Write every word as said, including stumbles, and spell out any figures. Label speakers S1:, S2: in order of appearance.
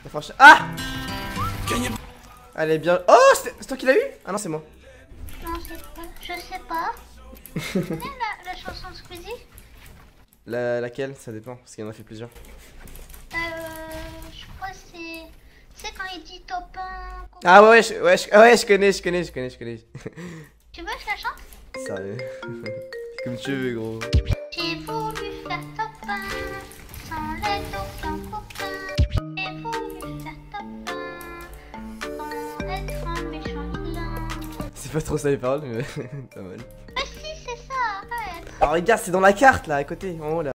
S1: T'as franchi. Ah! Elle est bien. Oh! C'est toi qui l'as eu? Ah non, c'est moi.
S2: Non, c'est pas. Je sais pas. Tu connais la, la chanson de Squeezie?
S1: La, laquelle? Ça dépend, parce qu'il en a fait plusieurs.
S2: Euh. Je crois que c'est. C'est quand il dit top un.
S1: Ah ouais, ouais, je, ouais, je, ouais, je connais, je connais, je connais, je connais.
S2: Tu veux que je la chante?
S1: Sérieux? Comme tu veux, gros.
S2: J'ai voulu faire top un sans l'aide d'aucun copain. J'ai voulu faire top un sans être un méchant vilain.
S1: C'est pas trop ça les paroles, mais pas mal.
S2: Ah si, c'est ça, arrête.
S1: Alors regarde, c'est dans la carte là, à côté, en haut là.